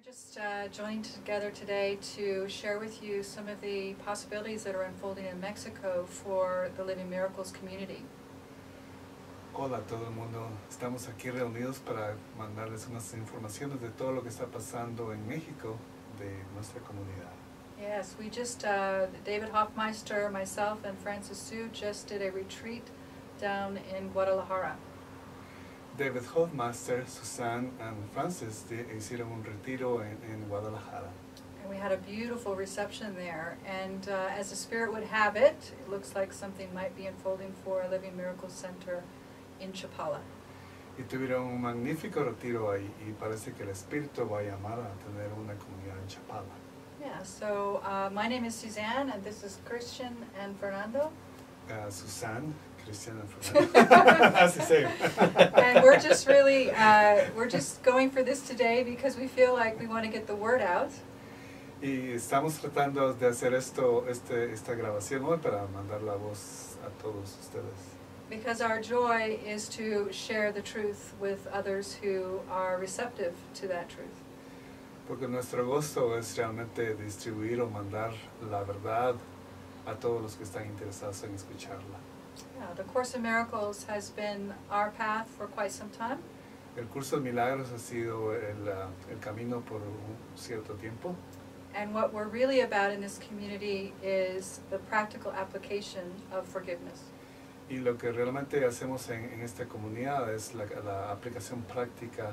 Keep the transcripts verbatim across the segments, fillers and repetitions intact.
just uh, joined together today to share with you some of the possibilities that are unfolding in Mexico for the Living Miracles community. Hola a todo el mundo, estamos aquí reunidos para mandarles unas informaciones de todo lo que está pasando en México de nuestra comunidad. Yes, we just, uh, David Hoffmeister, myself, and Francis Su just did a retreat down in Guadalajara. David Hofmaster, Susan, and Francis de, hicieron un retiro en, en Guadalajara. And we had a beautiful reception there, and uh, as the Spirit would have it, it looks like something might be unfolding for a Living Miracles Center in Chapala. Y tuvieron un magnífico retiro ahí y parece que el Espíritu va a llamar a tener una comunidad en Chapala. Yeah, so uh, my name is Suzanne, and this is Christian and Fernando. Uh, Susan, Christian, and Fernando. As the same. And we're just really, uh, we're just going for this today because we feel like we want to get the word out. Y estamos tratando de hacer esto, este, esta grabación hoy para mandar la voz a todos ustedes. Because our joy is to share the truth with others who are receptive to that truth. Porque nuestro gozo es realmente distribuir o mandar la verdad a todos los que están interesados en escucharla. Yeah, the Course in Miracles has been our path for quite some time. El curso de milagros ha sido el, uh, el camino por un cierto tiempo. And what we're really about in this community is the practical application of forgiveness. Y lo que realmente hacemos en, en esta comunidad es la, la aplicación práctica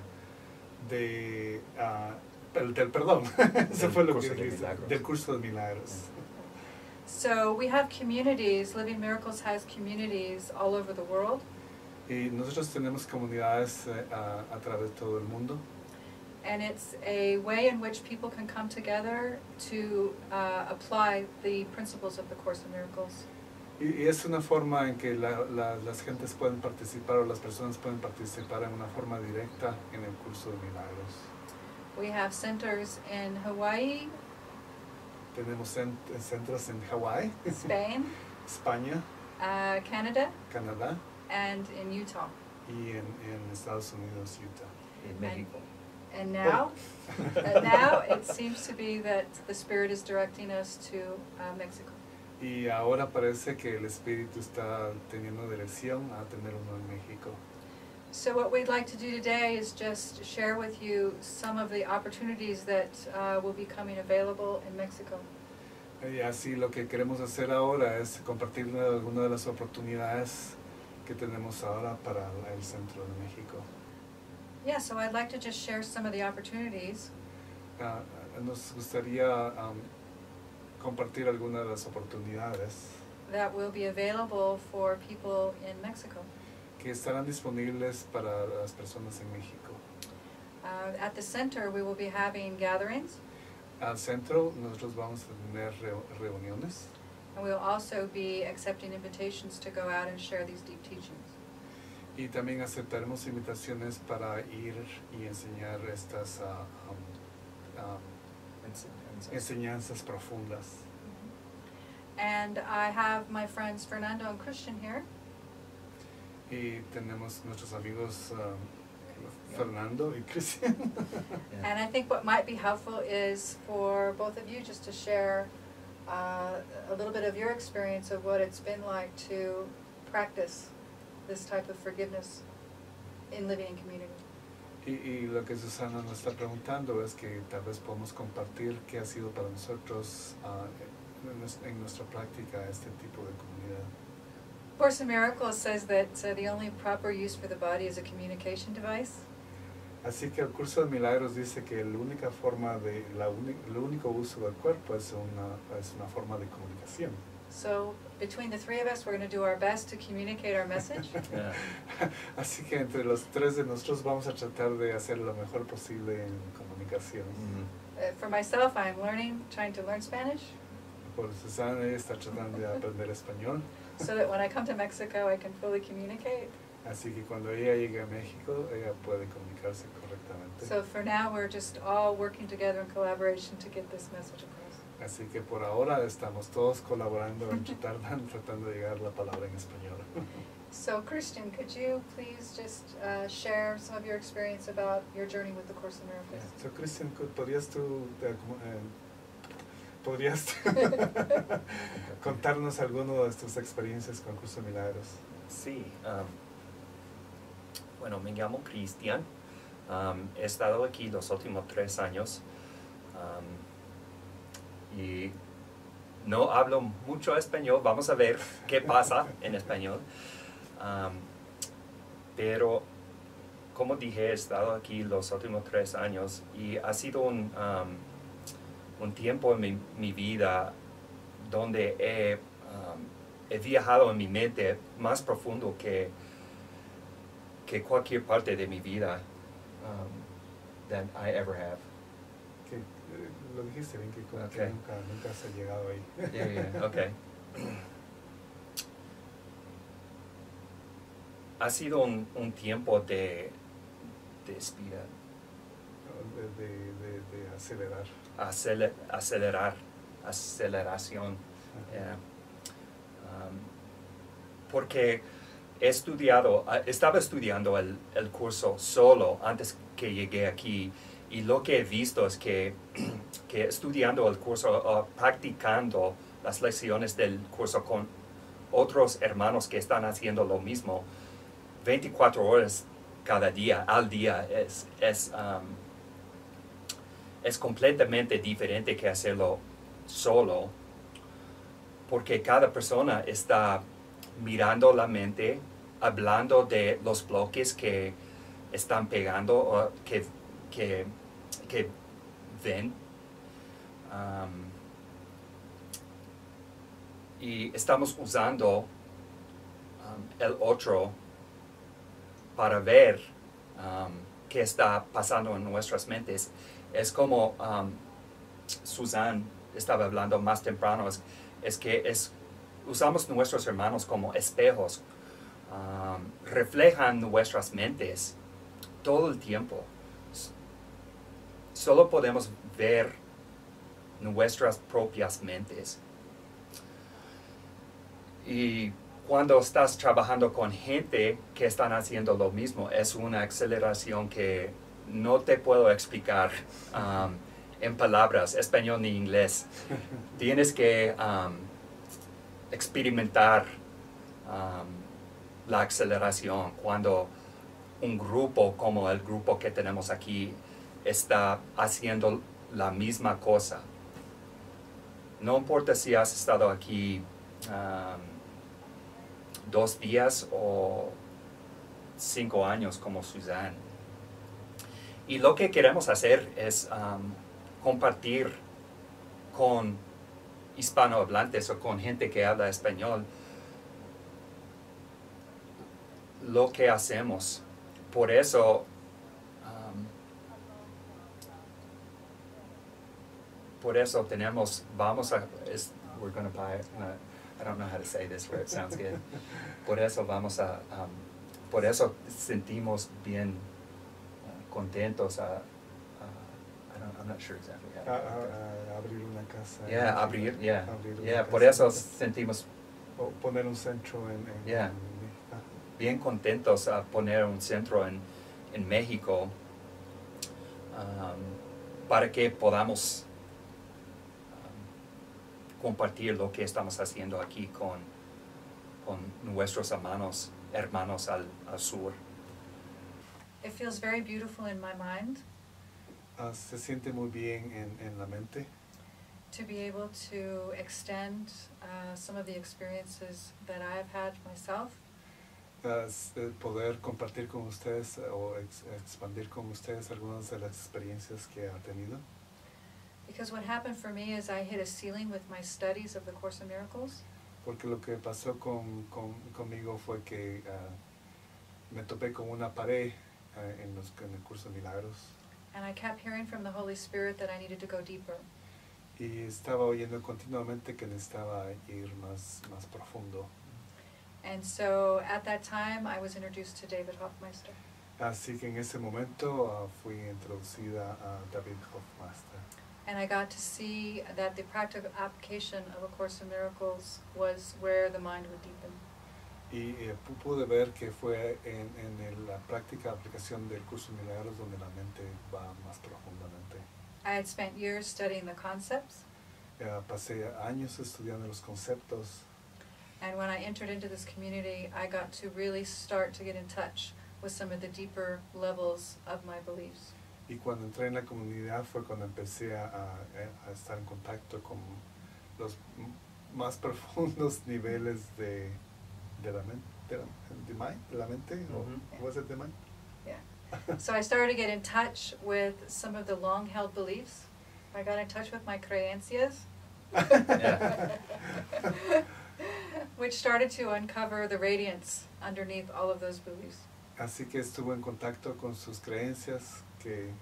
de, uh, el, del perdón. Eso fue lo que dijiste, del curso de milagros. So we have communities, Living Miracles has communities all over the world. Y nosotros tenemos comunidades eh, a, a través de todo el mundo. And it's a way in which people can come together to uh, apply the principles of the Course in Miracles. Y, y es una forma en que la, la, las gentes pueden participar o las personas pueden participar en una forma directa en el curso de milagros. We have centers in Hawaii, Tenemos cent centros en Hawái, Spain, España, uh, Canada, Canadá and in Utah. y en, en Estados Unidos, Utah. En México. And now, and now it seems to be that the Spirit is directing us to uh, Mexico. Y ahora parece que el Espíritu está teniendo dirección a tener uno en México. So what we'd like to do today is just share with you some of the opportunities that uh, will be coming available in Mexico. Y así lo que queremos hacer ahora es compartir algunas de las oportunidades que tenemos ahora para el centro de México. Yeah, so I'd like to just share some of the opportunities. Uh, nos gustaría um, compartir algunas de las oportunidades That will be available for people in Mexico. que estarán disponibles para las personas en México. Uh, at the center, we will be having gatherings, Al centro nosotros vamos a tener reu reuniones and we will also be accepting invitations to go out and share these deep teachings. y también aceptaremos invitaciones para ir y enseñar estas uh, um, um, enseñanzas profundas. And I have my friends Fernando and Christian here. Y tenemos nuestros amigos um, Fernando y Cristian. Yeah. And I think what might be helpful is for both of you just to share uh, a little bit of your experience of what it's been like to practice this type of forgiveness in living in community. Y, y lo que Susana nos está preguntando es que tal vez podemos compartir qué ha sido para nosotros uh, en, en nuestra práctica este tipo de comunidad. Course in Miracles says that uh, the only proper use for the body is a communication device. Así que el curso de milagros dice que la única forma de la uni, el único uso del cuerpo es una es una forma de comunicación. So between the three of us, we're going to do our best to communicate our message. Yeah. Así que entre los tres de nosotros vamos a tratar de hacer lo mejor posible en comunicación. Mm-hmm. Uh, for myself, I'm learning, trying to learn Spanish, Por Susana ella está tratando de aprender español. so that when I come to Mexico, I can fully communicate. Así que cuando ella llegue a México, ella puede comunicarse correctamente. So for now, we're just all working together in collaboration to get this message across. Así que por ahora estamos todos colaborando en tratar, tratando de llegar la palabra en español. So Christian, could you please just uh, share some of your experience about your journey with the Course in Miracles? So Christian, ¿podrías tú, eh, como, eh, podrías contarnos alguno de tus experiencias con Curso de Milagros? Sí. Um, bueno, me llamo Cristian. Um, he estado aquí los últimos tres años. Um, y no hablo mucho español. Vamos a ver qué pasa en español. Um, pero, como dije, he estado aquí los últimos tres años y ha sido un, um, un tiempo en mi, mi vida donde he, um, he viajado en mi mente más profundo que, que cualquier parte de mi vida um, that I ever have. Que, eh, lo dijiste bien, que, como Okay. que nunca, nunca has llegado ahí. Yeah, yeah, okay. Ha sido un, un tiempo de, de espira, De, de, de, de acelerar. aceler, acelerar, aceleración. Yeah. Um, porque he estudiado, uh, estaba estudiando el, el curso solo antes que llegué aquí y lo que he visto es que, que estudiando el curso, uh, practicando las lecciones del curso con otros hermanos que están haciendo lo mismo, veinticuatro horas cada día, al día, es, es, um, es completamente diferente que hacerlo solo, porque cada persona está mirando la mente, hablando de los bloques que están pegando o que, que, que ven. Um, y estamos usando um, el otro para ver um, qué está pasando en nuestras mentes. Es como um, Susan estaba hablando más temprano, es, es que es, usamos nuestros hermanos como espejos, um, reflejan nuestras mentes todo el tiempo. S- Solo podemos ver nuestras propias mentes. Y cuando estás trabajando con gente que están haciendo lo mismo, es una aceleración que no te puedo explicar um, en palabras, español ni inglés. Tienes que um, experimentar um, la aceleración cuando un grupo como el grupo que tenemos aquí está haciendo la misma cosa. No importa si has estado aquí um, dos días o cinco años como Suzanne. Y lo que queremos hacer es um, compartir con hispanohablantes o con gente que habla español lo que hacemos. Por eso, um, por eso tenemos, vamos a, es, we're gonna buy, uh, I don't know how to say this where it sounds good. Por eso vamos a, um, por eso sentimos bien uh, contentos a, uh, I don't, I'm not sure exactly how to A, put a, that. a abrir una casa. Yeah, abrir, yeah, Abrir una yeah, por casa. eso sentimos O poner un centro en, en, Yeah. en México. bien contentos a poner un centro en, en México um, para que podamos um, compartir lo que estamos haciendo aquí con, con nuestros hermanos, hermanos al, al sur. It feels very beautiful in my mind Ah, se siente muy bien en, en la mente to be able to extend uh, some of the experiences that I've had myself ah, s- eh, poder compartir con ustedes eh, o ex- expandir con ustedes algunas de las experiencias que ha tenido. because what happened for me is I hit a ceiling with my studies of the Course in Miracles. Porque lo que pasó con, con, conmigo fue que ah, me topé con una pared ah, en, los, en el curso de milagros And I kept hearing from the Holy Spirit that I needed to go deeper. y estaba oyendo continuamente que necesitaba ir más, más profundo. And so at that time, I was introduced to David Hoffmeister. Así que en ese momento ah, fui introducida a David Hofmeister. and I got to see that the practical application of A Course in Miracles was where the mind would deepen. Y eh, pu- pude ver que fue en, en el- la práctica aplicación del curso de milagros donde la mente va más profundamente. I had spent years studying the concepts, Eh, pasé años estudiando los conceptos and when I entered into this community, I got to really start to get in touch with some of the deeper levels of my beliefs. y cuando entré en la comunidad fue cuando empecé a, a- a estar en contacto con los m- más profundos niveles de, de la mente, de la, de mind, de la mente, Mhm. o was it the mind? Yeah. So I started to get in touch with some of the long-held beliefs. I got in touch with my creencias, Yeah. which started to uncover the radiance underneath all of those beliefs. Así que estuve en contacto con sus creencias que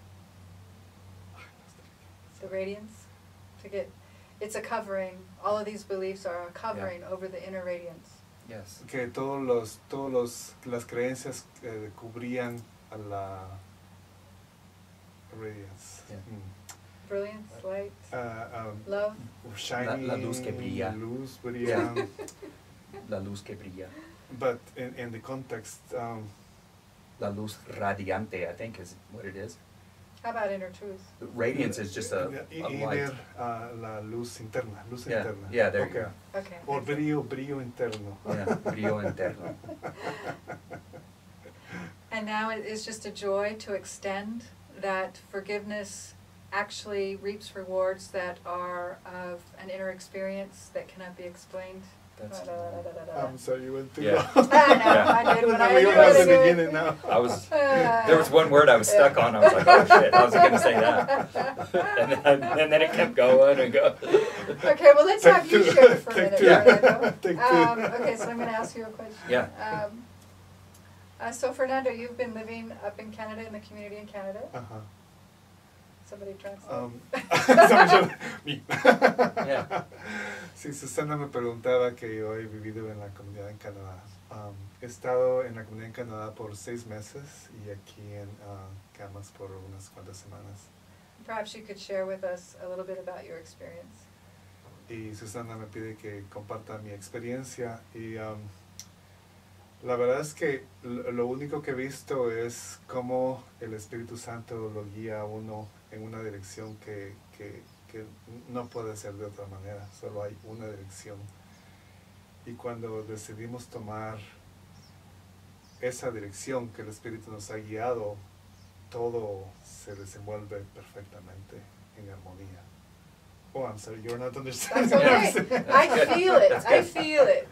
The radiance, to get, it's a covering, all of these beliefs are a covering over the inner radiance. Yes. que todos los todos los las creencias eh, cubrían a la radiance. Yeah. Mm. Brilliance, light, Ah, um, love. shiny, La- la luz que brilla. luz brilla. La luz que brilla. But in, in the context, um, La luz radiante, I think, is what it is. How about inner truth? Radiance is just a, i- a inner, light. ah, la luz interna, luz Yeah, interna. yeah, there you Okay. go. Okay. O brillo, brillo interno. Yeah, brillo interno. And now it is just a joy to extend that forgiveness actually reaps rewards that are of an inner experience that cannot be explained. That's, I'm sorry, you went too Yeah. long. I know, I did, but I Remember you knew at I the knew it. beginning now. I was, Uh, there was one word I was stuck on. I was like, oh shit, how's he gonna say that? And then, and then it kept going and going. Okay, well, let's Take have you two. share for a Take minute, two. Fernando. Take two. Um, okay, so I'm gonna ask you a question. Yeah. Um, uh, so Fernando, you've been living up in Canada, in the community in Canada. Ajá. Somebody translate. Um, Sorry, yo- me. Yeah. Sí, Susana me preguntaba que yo he vivido en la comunidad en Canadá. Um, he estado en la comunidad en Canadá por seis meses y aquí en uh, Camas por unas cuantas semanas. Perhaps you could share with us a little bit about your experience. Y Susana me pide que comparta mi experiencia y um, la verdad es que lo, lo único que he visto es cómo el Espíritu Santo lo guía a uno en una dirección que, que, que no puede ser de otra manera, solo hay una dirección. Y cuando decidimos tomar esa dirección que el Espíritu nos ha guiado, todo se desenvuelve perfectamente en armonía. Oh, I'm sorry, you're not understanding. That's what I'm okay. saying. I feel it. That's I good. feel it.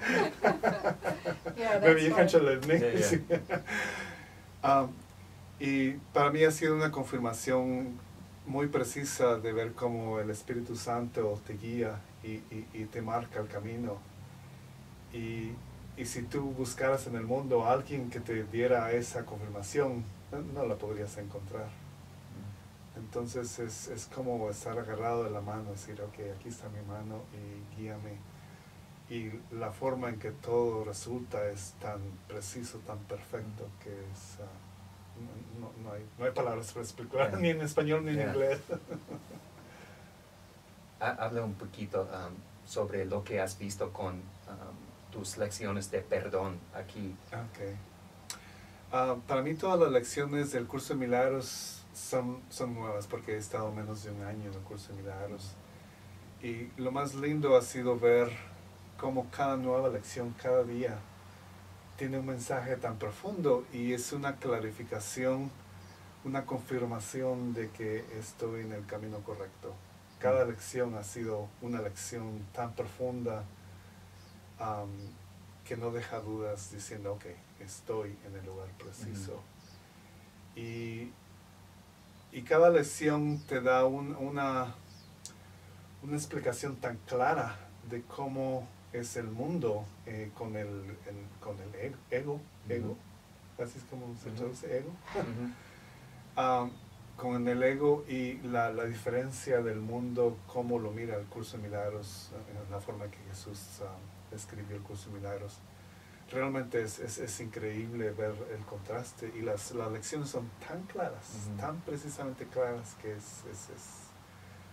Yeah, Maybe you that's can fine. translate me. Yeah, Sí. Um, y para mí ha sido una confirmación muy precisa de ver cómo el Espíritu Santo te guía y, y, y te marca el camino. Y, y si tú buscaras en el mundo a alguien que te diera esa confirmación, no, no la podrías encontrar. Entonces es, es como estar agarrado de la mano, decir, ok, aquí está mi mano y guíame. Y la forma en que todo resulta es tan preciso, tan perfecto, que es, uh, no, no, hay, no hay palabras para explicar, Yeah. ni en español ni en Yeah. inglés. Ha- Habla un poquito um, sobre lo que has visto con um, tus lecciones de perdón aquí. Okay. Ah, para mí todas las lecciones del curso de milagros son, son nuevas porque he estado menos de un año en el curso de milagros. Y lo más lindo ha sido ver cómo cada nueva lección, cada día, tiene un mensaje tan profundo y es una clarificación, una confirmación de que estoy en el camino correcto. Cada lección ha sido una lección tan profunda um, que no deja dudas diciendo, ok, estoy en el lugar preciso. y, y cada lección te da un, una, una explicación tan clara de cómo es el mundo eh, con el, el- con el ego, ego, ego, Ujú. así es como se Ujú. traduce ego, Ujú. Ah, con el ego y la, la diferencia del mundo, cómo lo mira el curso de milagros, eh, en la forma que Jesús ah, escribió el curso de milagros. Realmente es, es, es increíble ver el contraste y las, las lecciones son tan claras, Ujú. tan precisamente claras que es, es, es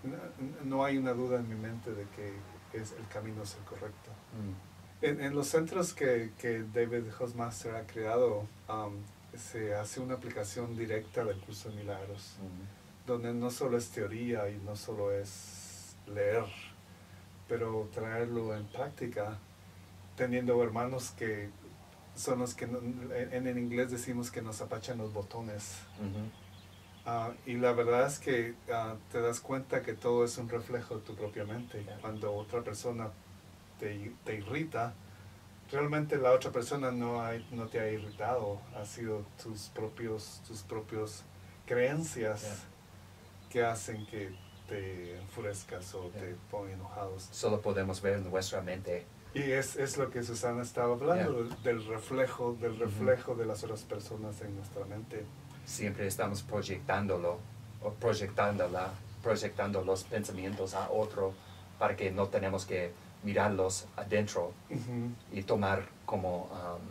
no, no hay una duda en mi mente de que es, el camino es el correcto. Mm. En, en los centros que, que David Housemaster ha creado, um, se hace una aplicación directa del curso de milagros, Mm. donde no solo es teoría y no solo es leer, pero traerlo en práctica, teniendo hermanos que son los que no, en, en inglés decimos que nos apachan los botones. Mm-hmm. Uh, y la verdad es que uh, te das cuenta que todo es un reflejo de tu propia mente. Yeah. Cuando otra persona te, te irrita, realmente la otra persona no, hay, no te ha irritado, ha sido tus propios, tus propios creencias Yeah. que hacen que te enfurezcas o Yeah. te pongan enojados. Solo podemos ver en nuestra mente. Y es, es lo que Susana estaba hablando, Yeah. del, del reflejo, del reflejo de las otras personas en nuestra mente. Siempre estamos proyectándolo o proyectándola, proyectando los pensamientos a otro para que no tenemos que mirarlos adentro Uh-huh. y tomar como um,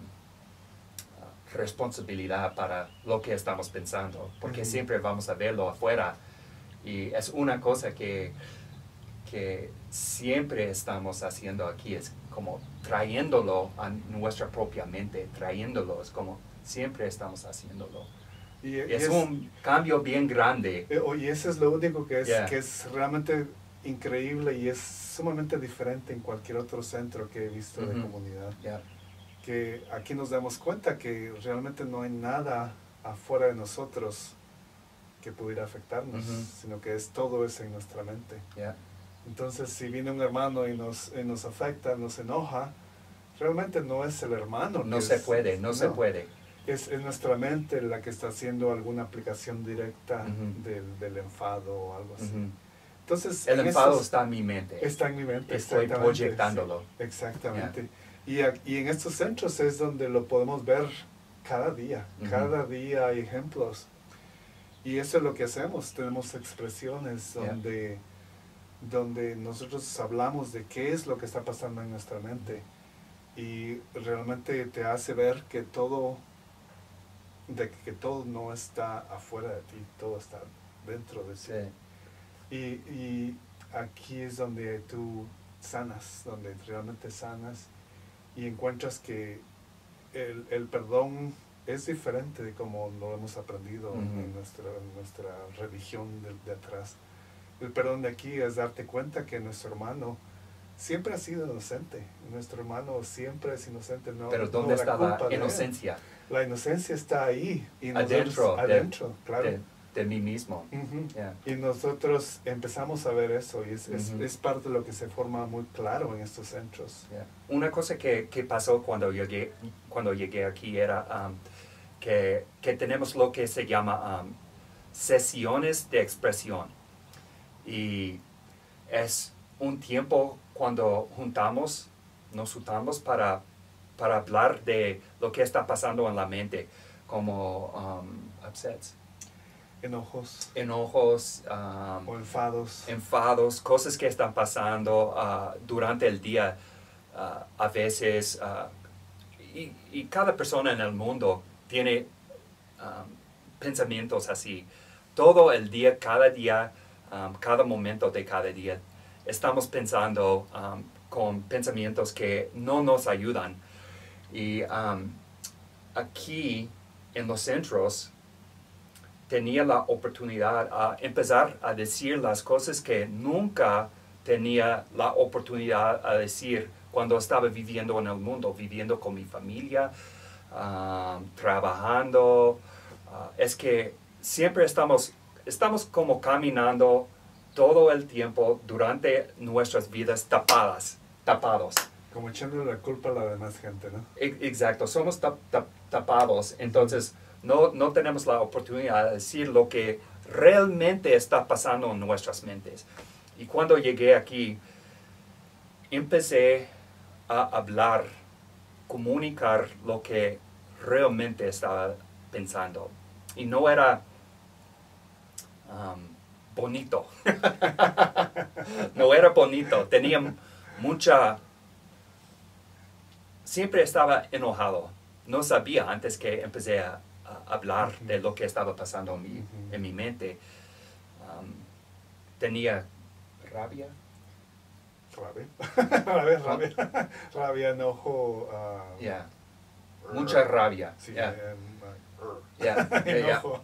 uh, responsabilidad para lo que estamos pensando, porque Ujú. siempre vamos a verlo afuera y es una cosa que, que siempre estamos haciendo aquí, es como trayéndolo a nuestra propia mente, trayéndolo, es como siempre estamos haciéndolo. Y, y Es un cambio bien grande. Eh, Oye, eso es lo único que es, Yeah. que es realmente increíble y es sumamente diferente en cualquier otro centro que he visto de Ujú. comunidad. Yeah. Que aquí nos damos cuenta que realmente no hay nada afuera de nosotros que pudiera afectarnos, Ujú. sino que es todo es en nuestra mente. Yeah. Entonces, si viene un hermano y nos, y nos afecta, nos enoja, realmente no es el hermano. No que se es- puede, no, se puede. Es, es nuestra mente la que está haciendo alguna aplicación directa Ujú. del, del enfado o algo así. Ujú. Entonces, El en enfado estos- está en mi mente. está en mi mente. Estoy exactamente, proyectándolo. sí, exactamente. Y, a- y en estos centros es donde lo podemos ver cada día. Ujú. Cada día hay ejemplos. Y eso es lo que hacemos. Tenemos expresiones Yeah. donde, donde nosotros hablamos de qué es lo que está pasando en nuestra mente. Y realmente te hace ver que todo, de que todo no está afuera de ti, todo está dentro de ti. Sí. Y, y aquí es donde tú sanas, donde realmente sanas y encuentras que el, el perdón es diferente de como lo hemos aprendido Ujú. en, nuestra, en nuestra religión de, de atrás. El perdón de aquí es darte cuenta que nuestro hermano siempre ha sido inocente. Nuestro hermano siempre es inocente. No, Pero no ¿dónde está culpa la de él. inocencia? La inocencia está ahí. Y nosotros- Adentro, de- adentro, claro. De, de mí mismo. Ujú. Yeah. Y nosotros empezamos a ver eso y es, es, Ujú. es parte de lo que se forma muy claro en estos centros. Yeah. Una cosa que, que pasó cuando llegué, cuando llegué aquí era um, que, que tenemos lo que se llama um, sesiones de expresión. Y es un tiempo cuando juntamos, nos juntamos para, para hablar de lo que está pasando en la mente, como um, upsets, Enojos enojos, um, o enfados. enfados, cosas que están pasando ah, durante el día ah, a veces. ah, y, y cada persona en el mundo tiene um, pensamientos así. Todo el día, cada día, um, cada momento de cada día, estamos pensando um, con pensamientos que no nos ayudan. Y um, aquí en los centros, tenía la oportunidad a empezar a decir las cosas que nunca tenía la oportunidad a decir cuando estaba viviendo en el mundo, viviendo con mi familia, um, trabajando. Uh, es que siempre estamos, estamos como caminando todo el tiempo durante nuestras vidas tapadas, tapados. Como echándole la culpa a la demás gente, ¿no? E- Exacto, somos tap- tap- tapados, entonces no, no tenemos la oportunidad de decir lo que realmente está pasando en nuestras mentes. Y cuando llegué aquí, empecé a hablar, comunicar lo que realmente estaba pensando. Y no era um, bonito. No era bonito, tenía mucha... Siempre estaba enojado. No sabía antes que empecé a, a hablar Ujú. de lo que estaba pasando en mi, Ujú. en mi mente. Um, tenía rabia. Rabia, rabia, rabia, rabia, enojo. Uh, Yeah. Mucha rabia. Sí, Yeah. um, Yeah, yeah, yeah. enojo.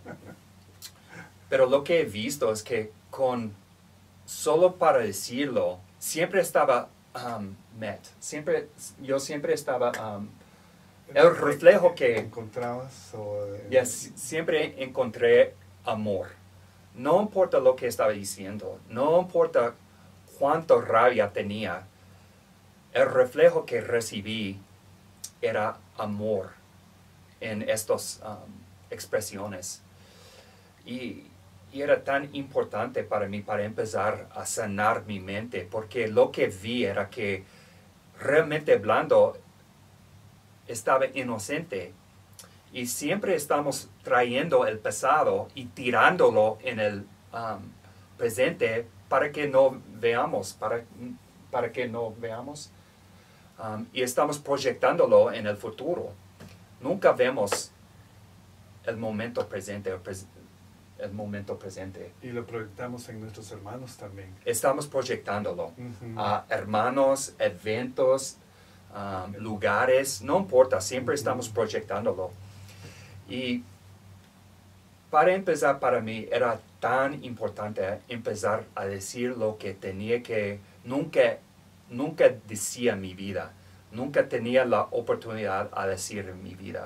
Pero lo que he visto es que con solo para decirlo, siempre estaba um, met. Siempre, yo siempre estaba um, el reflejo que encontrabas o yes, siempre encontré amor. No importa lo que estaba diciendo, no importa cuánta rabia tenía, el reflejo que recibí era amor en estas um, expresiones. Y, y era tan importante para mí para empezar a sanar mi mente, porque lo que vi era que realmente hablando estaba inocente. Y siempre estamos trayendo el pasado y tirándolo en el um, presente para que no veamos, para, para que no veamos. Um, y estamos proyectándolo en el futuro. Nunca vemos el momento presente, el, pres el momento presente. Y lo proyectamos en nuestros hermanos también. Estamos proyectándolo Uh-huh. a hermanos, eventos, um, lugares, no importa, siempre Uh-huh. estamos proyectándolo. Y para empezar, para mí era tan importante empezar a decir lo que tenía que, nunca, nunca decía en mi vida, nunca tenía la oportunidad a decir en mi vida.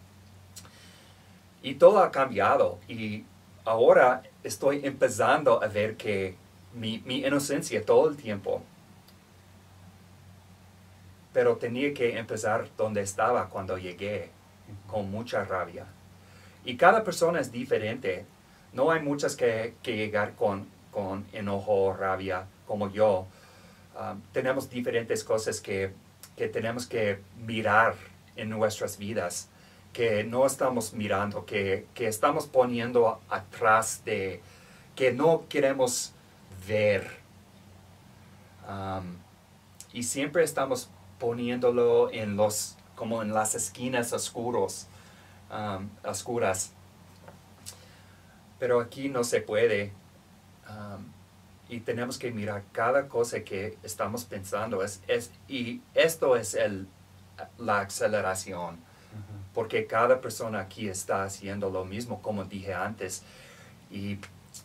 Y todo ha cambiado y ahora estoy empezando a ver que mi, mi inocencia todo el tiempo, pero tenía que empezar donde estaba cuando llegué, con mucha rabia. Y cada persona es diferente. No hay muchas que, que llegar con, con enojo o rabia como yo. Um, tenemos diferentes cosas que, que tenemos que mirar en nuestras vidas, que no estamos mirando, que, que estamos poniendo atrás de, que no queremos ver. Um, y siempre estamos poniéndolo en los, como en las esquinas oscuros. Um, oscuras. Pero aquí no se puede. Um, y tenemos que mirar cada cosa que estamos pensando. Es, es, y esto es el, la aceleración. Uh-huh. Porque cada persona aquí está haciendo lo mismo, como dije antes. Y,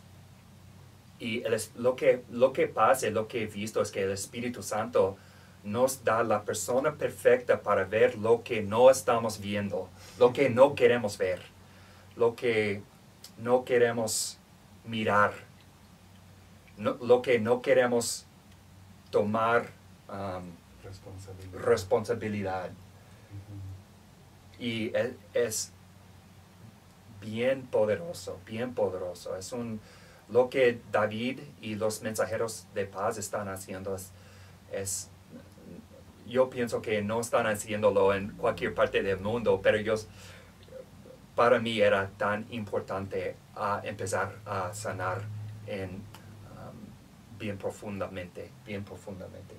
y el, lo, que, lo que pasa, lo que he visto es que el Espíritu Santo nos da la persona perfecta para ver lo que no estamos viendo, lo que no queremos ver, lo que no queremos mirar, no, lo que no queremos tomar um, Responsabilidad. responsabilidad. Uh-huh. Y es, es bien poderoso, bien poderoso. Es un, lo que David y los mensajeros de paz están haciendo es, es yo pienso que no están haciéndolo en cualquier parte del mundo, pero yo, para mí era tan importante uh, empezar a sanar en, um, bien profundamente, bien profundamente.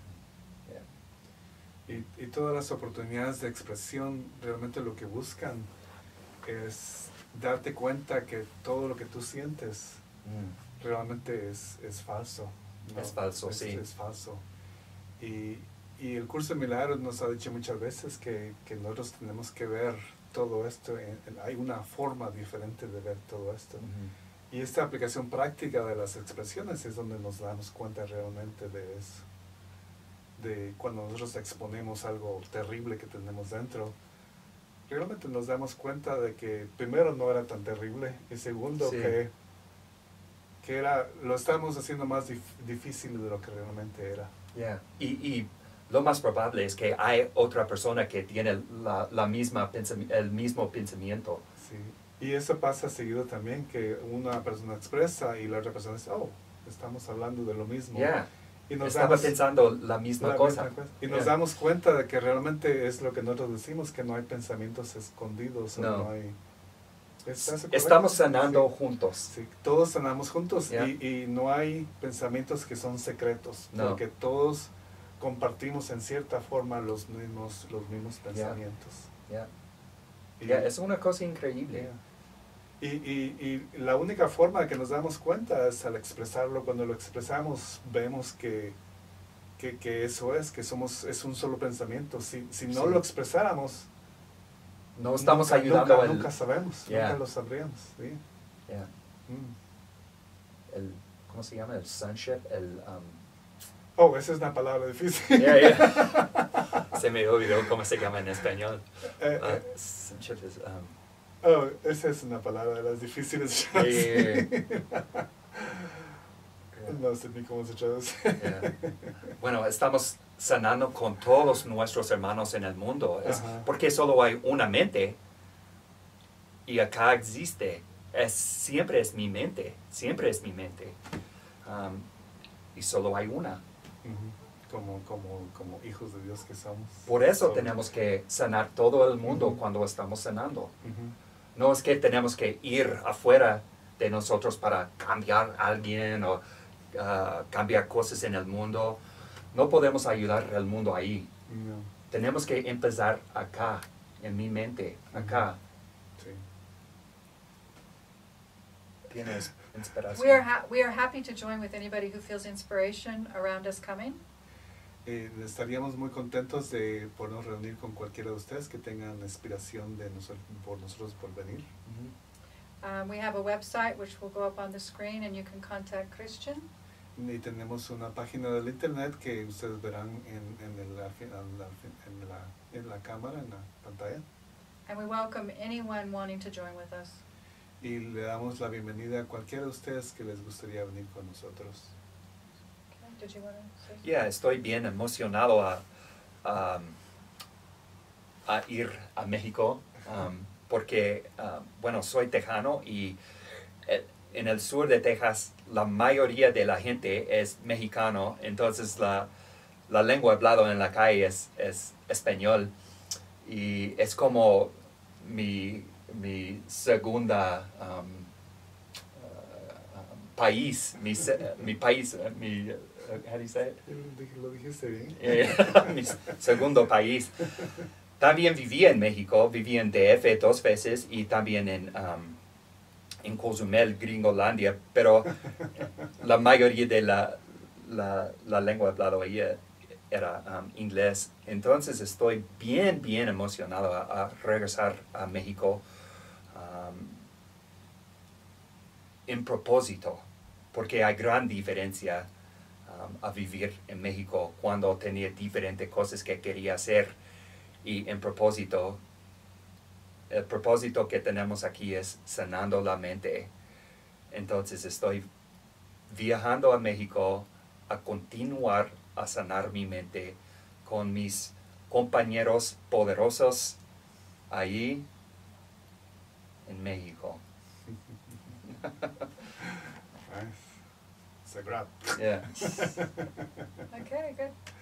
Yeah. Y, y todas las oportunidades de expresión realmente lo que buscan es darte cuenta que todo lo que tú sientes Mm. realmente es, es falso. ¿no? Es falso, es, sí. Es falso. Y, y el curso de milagros nos ha dicho muchas veces que, que nosotros tenemos que ver todo esto, en, en, hay una forma diferente de ver todo esto. Mm-hmm. Y esta aplicación práctica de las expresiones es donde nos damos cuenta realmente de eso. De cuando nosotros exponemos algo terrible que tenemos dentro, realmente nos damos cuenta de que primero no era tan terrible y segundo Sí. que, que era, lo estamos haciendo más dif, difícil de lo que realmente era. Yeah. Y, y lo más probable es que hay otra persona que tiene la, la misma el mismo pensamiento. Sí. Y eso pasa seguido también, que una persona expresa y la otra persona dice, oh, estamos hablando de lo mismo. Yeah. Y nos Estaba damos, pensando la misma la cosa. misma cosa. Y nos Yeah. damos cuenta de que realmente es lo que nosotros decimos, que no hay pensamientos escondidos. No. O no hay, ¿estás correcto? Estamos sanando Sí. juntos. Sí, todos sanamos juntos. Yeah. Y, y no hay pensamientos que son secretos, No. porque todos compartimos en cierta forma los mismos, los mismos pensamientos. Yeah. Y- Yeah, es una cosa increíble. Yeah. Y, y, y la única forma que nos damos cuenta es al expresarlo. Cuando lo expresamos, vemos que, que, que eso es, que somos, es un solo pensamiento. Si, si no Sí. lo expresáramos, No estamos nunca, ayudando nunca, al... nunca sabemos, Yeah. nunca lo sabríamos. ¿Sí? Yeah. Mm. El, ¿cómo se llama? El sonship, el... Um, Oh, esa es una palabra difícil. yeah, yeah. Se me olvidó cómo se llama en español. Eh, Uh, eh, sonship es... Um, oh, esa es una palabra de las difíciles. yeah, yeah, yeah. No sé ni cómo se traduce. Yeah. Bueno, estamos sanando con todos nuestros hermanos en el mundo. Es Ajá. porque solo hay una mente y acá existe. Es, siempre es mi mente, siempre es mi mente. Um, y solo hay una. Ujú. Como, como, como hijos de Dios que somos. Por eso Somos. tenemos que sanar todo el mundo Ujú. cuando estamos sanando. Ujú. No es que tenemos que ir afuera de nosotros para cambiar a alguien o uh, cambiar cosas en el mundo. No podemos ayudar al mundo ahí. No, Tenemos que empezar acá, en mi mente, acá. sí. Tienes inspiración. We are, ha- we are happy to join with anybody who feels inspiration around us coming. Eh, estaríamos muy contentos de podernos reunir con cualquiera de ustedes que tengan inspiración de nosotros, por nosotros por venir. Ujú. Um, we have a website which will go up on the screen and you can contact Christian. Y tenemos una página del internet que ustedes verán en, en, el, al fin- al- al fin- en, la, en la cámara, en la pantalla. And we welcome anyone wanting to join with us. Y le damos la bienvenida a cualquiera de ustedes que les gustaría venir con nosotros. Okay, did you want to say something? Yeah, estoy bien emocionado a, um, a ir a México um, porque, uh, bueno, soy tejano y eh, en el sur de Texas la mayoría de la gente es mexicano, entonces la, la lengua hablada en la calle es, es español y es como mi, mi segunda um, uh, um, país, mi, se- mi país, uh, mi, uh, how do you say it? Lo dijiste bien. Eh, mi segundo país. También viví en México, viví en D F dos veces y también en, um, en Cozumel, Gringolandia, pero la mayoría de la, la, la lengua hablada ahí era um, inglés. Entonces estoy bien, bien emocionado a, a regresar a México um, en propósito, porque hay gran diferencia um, a vivir en México cuando tenía diferentes cosas que quería hacer y en propósito. El propósito que tenemos aquí es sanando la mente. Entonces estoy viajando a México a continuar a sanar mi mente con mis compañeros poderosos ahí en México. Nice. It's a grab. Yeah. Okay, good.